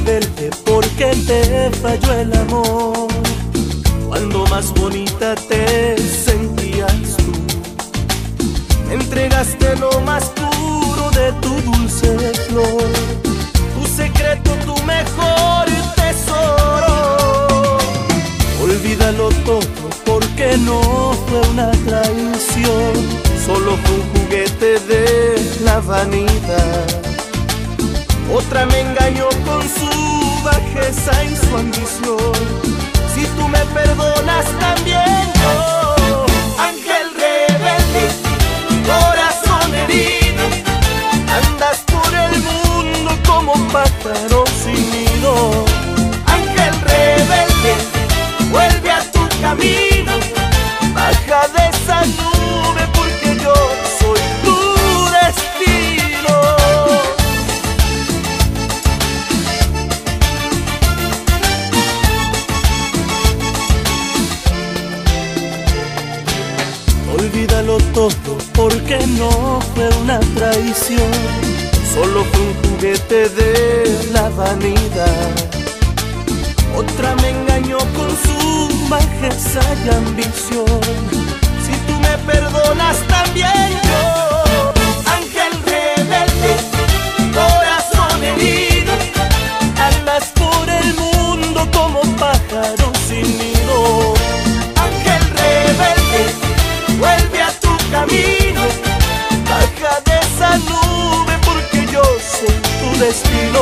rebelde porque te falló el amor. Cuando más bonita te sentías tú, entregaste lo más puro de tu dulce flor, tu secreto, tu mejor tesoro. Olvídalo todo porque no fue una traición, solo fue un juguete de la vanidad. Otra me engañó con su bajeza y su ambición. Si tú me perdonas también yo, ángel rebelde, corazón herido, andas por el mundo como pájaro sin nido. Ángel rebelde, vuelve a tu camino, baja de esa nube porque yo soy tu destino. Olvídalo todo porque no fue una traición, solo fue un juguete de la vanidad. Otra me engañó con su bajeza y ambición. Si tú me perdonas también yo, ángel rebelde, corazón herido, andas por el mundo como pájaro sin nido. Ángel rebelde, vuelve a tu camino, baja de esa nube porque yo soy tu destino.